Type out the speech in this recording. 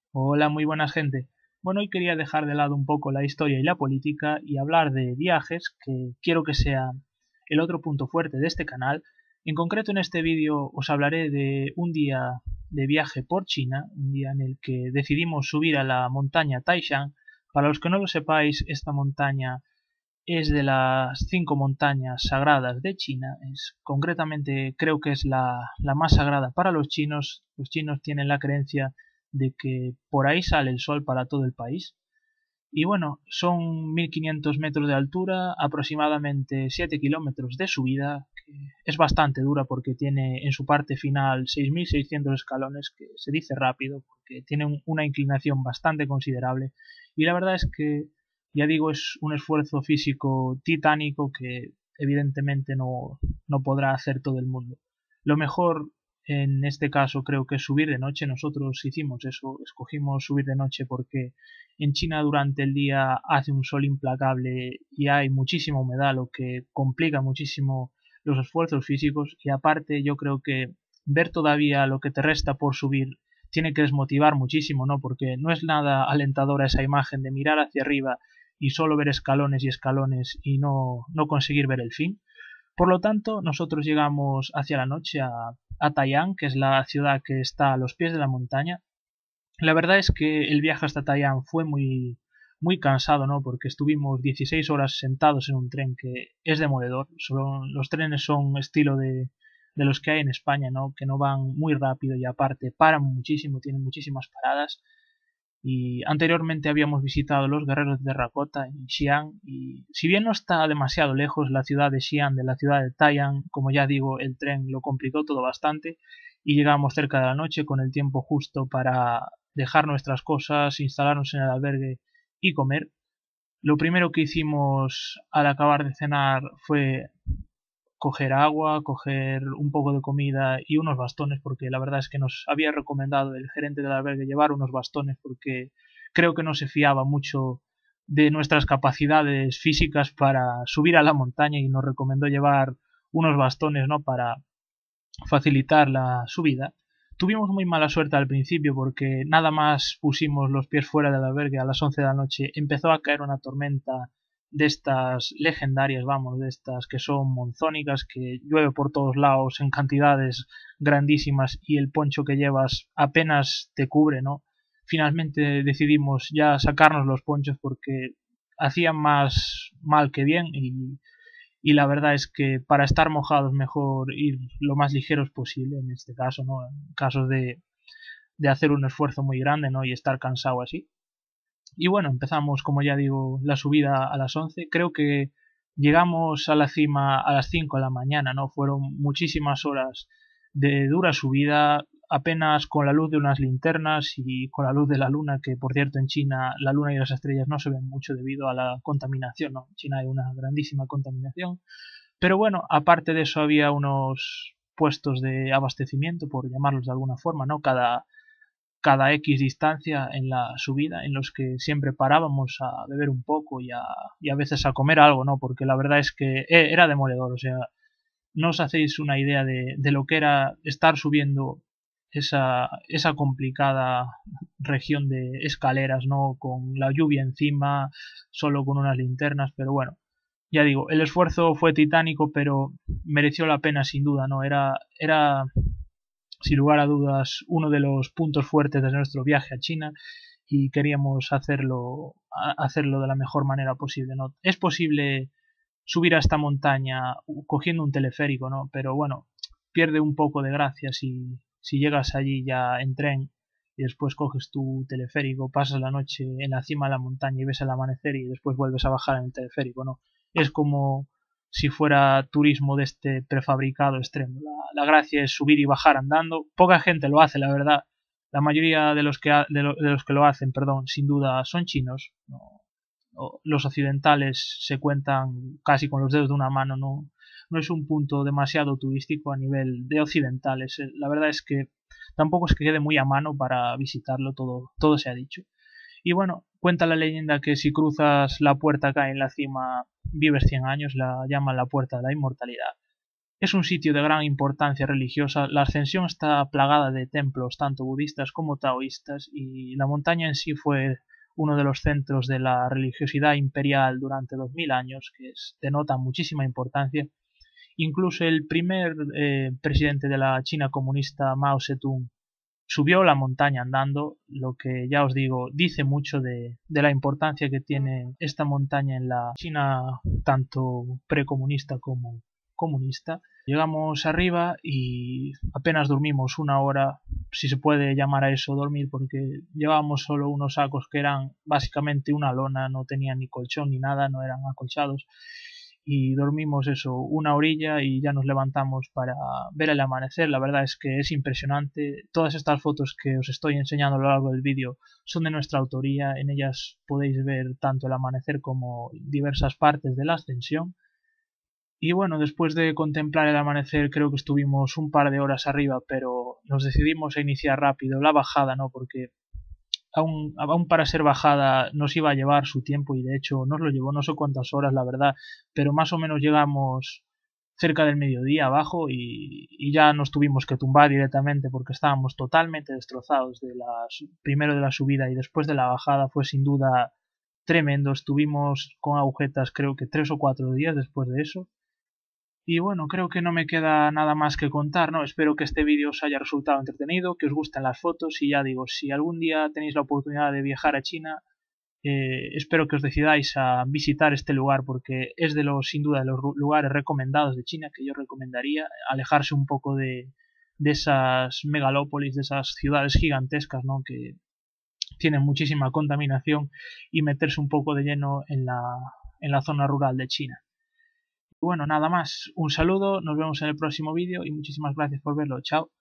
Hola, muy buena gente. Bueno, hoy quería dejar de lado un poco la historia y la política y hablar de viajes, que quiero que sea el otro punto fuerte de este canal. En concreto, en este vídeo os hablaré de un día de viaje por China, un día en el que decidimos subir a la montaña Taishan. Para los que no lo sepáis, esta montaña es de las 5 montañas sagradas de China. Concretamente, creo que es la más sagrada para los chinos. Los chinos tienen la creencia de que por ahí sale el sol para todo el país. Y bueno, son 1500 metros de altura, aproximadamente 7 kilómetros de subida, que es bastante dura porque tiene en su parte final 6600 escalones, que se dice rápido porque tiene una inclinación bastante considerable. Y la verdad es que, ya digo, es un esfuerzo físico titánico que evidentemente no podrá hacer todo el mundo. Lo mejor en este caso creo que es subir de noche. Nosotros hicimos eso, escogimos subir de noche porque en China durante el día hace un sol implacable y hay muchísima humedad, lo que complica muchísimo los esfuerzos físicos. Y aparte yo creo que ver todavía lo que te resta por subir tiene que desmotivar muchísimo, ¿no? Porque no es nada alentadora esa imagen de mirar hacia arriba y solo ver escalones y escalones y no conseguir ver el fin. Por lo tanto, nosotros llegamos hacia la noche a Tai'an, que es la ciudad que está a los pies de la montaña. La verdad es que el viaje hasta Tai'an fue muy cansado, ¿no? Porque estuvimos 16 horas sentados en un tren que es demoledor. Los trenes son estilo de los que hay en España, ¿no? Que no van muy rápido y aparte paran muchísimo, tienen muchísimas paradas. Y anteriormente habíamos visitado los guerreros de terracota en Xi'an y si bien no está demasiado lejos la ciudad de Xi'an de la ciudad de Tai'an, como ya digo, el tren lo complicó todo bastante y llegamos cerca de la noche con el tiempo justo para dejar nuestras cosas, instalarnos en el albergue y comer. Lo primero que hicimos al acabar de cenar fue coger agua, coger un poco de comida y unos bastones, porque la verdad es que nos había recomendado el gerente del albergue llevar unos bastones porque creo que no se fiaba mucho de nuestras capacidades físicas para subir a la montaña y nos recomendó llevar unos bastones, ¿no? Para facilitar la subida. Tuvimos muy mala suerte al principio porque nada más pusimos los pies fuera del albergue a las 11 de la noche empezó a caer una tormenta de estas legendarias, vamos, de estas que son monzónicas, que llueve por todos lados en cantidades grandísimas y el poncho que llevas apenas te cubre, ¿no? Finalmente decidimos ya sacarnos los ponchos porque hacían más mal que bien y la verdad es que para estar mojados mejor ir lo más ligeros posible en este caso, ¿no? En casos de hacer un esfuerzo muy grande, ¿no? Y estar cansado así. Y bueno, empezamos, como ya digo, la subida a las 11. Creo que llegamos a la cima a las 5 de la mañana, ¿no? Fueron muchísimas horas de dura subida, apenas con la luz de unas linternas y con la luz de la luna, que por cierto en China la luna y las estrellas no se ven mucho debido a la contaminación, ¿no? En China hay una grandísima contaminación. Pero bueno, aparte de eso había unos puestos de abastecimiento, por llamarlos de alguna forma, ¿no? Cada X distancia en la subida, en los que siempre parábamos a beber un poco y a veces a comer algo, ¿no? Porque la verdad es que era demoledor, o sea, no os hacéis una idea de lo que era estar subiendo esa complicada región de escaleras, ¿no? Con la lluvia encima, solo con unas linternas, pero bueno, ya digo, el esfuerzo fue titánico, pero mereció la pena sin duda, ¿no? Era sin lugar a dudas uno de los puntos fuertes de nuestro viaje a China y queríamos hacerlo de la mejor manera posible, ¿no? Es posible subir a esta montaña cogiendo un teleférico, ¿no? Pero bueno, pierde un poco de gracia si llegas allí ya en tren y después coges tu teleférico, pasas la noche en la cima de la montaña y ves el amanecer y después vuelves a bajar en el teleférico, ¿no? Es como si fuera turismo de este prefabricado extremo. La gracia es subir y bajar andando. Poca gente lo hace, la verdad. La mayoría de los que lo hacen, perdón, sin duda son chinos. ¿No? Los occidentales se cuentan casi con los dedos de una mano, no es un punto demasiado turístico a nivel de occidentales. La verdad es que tampoco es que quede muy a mano para visitarlo, todo se ha dicho. Y bueno, cuenta la leyenda que si cruzas la puerta acá en la cima vives 100 años, la llaman la puerta de la inmortalidad. Es un sitio de gran importancia religiosa. La ascensión está plagada de templos, tanto budistas como taoístas, y la montaña en sí fue uno de los centros de la religiosidad imperial durante 2000 años, que denota muchísima importancia. Incluso el primer presidente de la China comunista, Mao Zedong, subió la montaña andando, lo que ya os digo, dice mucho de la importancia que tiene esta montaña en la China tanto precomunista como comunista. Llegamos arriba y apenas dormimos una hora, si se puede llamar a eso dormir, porque llevábamos solo unos sacos que eran básicamente una lona, no tenían ni colchón ni nada, no eran acolchados, y dormimos eso, una orilla y ya nos levantamos para ver el amanecer. La verdad es que es impresionante. Todas estas fotos que os estoy enseñando a lo largo del vídeo son de nuestra autoría. En ellas podéis ver tanto el amanecer como diversas partes de la ascensión. Y bueno, después de contemplar el amanecer creo que estuvimos un par de horas arriba, pero nos decidimos a iniciar rápido la bajada, ¿no? Porque aún para ser bajada nos iba a llevar su tiempo, y de hecho nos lo llevó no sé cuántas horas, la verdad, pero más o menos llegamos cerca del mediodía abajo y ya nos tuvimos que tumbar directamente porque estábamos totalmente destrozados primero de la subida y después de la bajada. Fue sin duda tremendo. Estuvimos con agujetas creo que 3 o 4 días después de eso. Y bueno, creo que no me queda nada más que contar, ¿no? Espero que este vídeo os haya resultado entretenido, que os gusten las fotos, y ya digo, si algún día tenéis la oportunidad de viajar a China, espero que os decidáis a visitar este lugar, porque es sin duda de los lugares recomendados de China, que yo recomendaría. Alejarse un poco de esas megalópolis, de esas ciudades gigantescas, ¿no? Que tienen muchísima contaminación, y meterse un poco de lleno en la zona rural de China. Bueno, nada más. Un saludo, nos vemos en el próximo vídeo y muchísimas gracias por verlo. Chao.